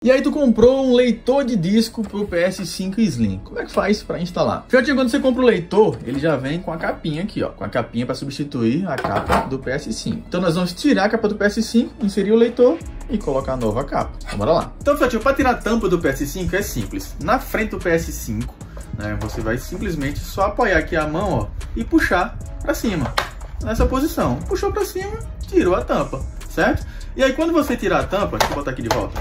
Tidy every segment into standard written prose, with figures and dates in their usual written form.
E aí tu comprou um leitor de disco pro PS5 Slim. Como é que faz para instalar? Fiotinho, quando você compra o leitor, ele já vem com a capinha aqui, ó. Com a capinha para substituir a capa do PS5. Então nós vamos tirar a capa do PS5, inserir o leitor e colocar a nova capa. Então bora lá. Então, Fiotinho, para tirar a tampa do PS5 é simples. Na frente do PS5, né, você vai simplesmente só apoiar aqui a mão, ó, e puxar para cima. Nessa posição. Puxou para cima, tirou a tampa, certo? E aí quando você tirar a tampa, deixa eu botar aqui de volta.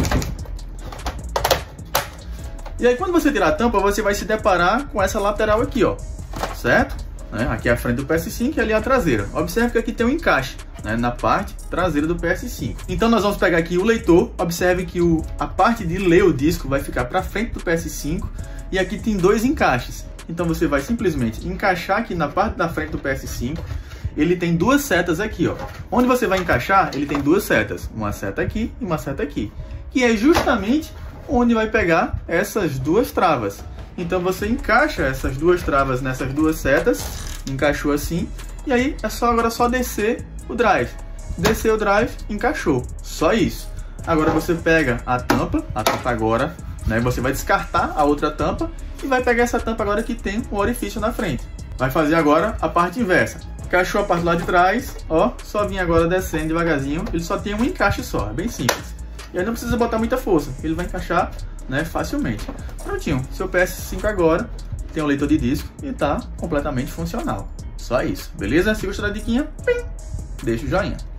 E aí quando você tirar a tampa, você vai se deparar com essa lateral aqui, ó, certo? Né? Aqui é a frente do PS5 e ali a traseira. Observe que aqui tem um encaixe, né, na parte traseira do PS5. Então nós vamos pegar aqui o leitor. Observe que a parte de ler o disco vai ficar para frente do PS5 e aqui tem dois encaixes. Então você vai simplesmente encaixar aqui na parte da frente do PS5. Ele tem duas setas aqui, ó. Onde você vai encaixar, ele tem duas setas. Uma seta aqui e uma seta aqui. Que é justamente onde vai pegar essas duas travas. Então você encaixa essas duas travas nessas duas setas. Encaixou assim. E aí é agora só descer o drive. Descer o drive, encaixou. Só isso. Agora você pega a tampa agora, né? Você vai descartar a outra tampa e vai pegar essa tampa agora que tem um orifício na frente. Vai fazer agora a parte inversa. Encaixou a parte lá de trás, ó, só vim agora descendo devagarzinho. Ele só tem um encaixe só, é bem simples. E aí não precisa botar muita força, ele vai encaixar, né, facilmente. Prontinho, seu PS5 agora tem um leitor de disco e tá completamente funcional. Só isso, beleza? Se gostou da diquinha, deixa o joinha.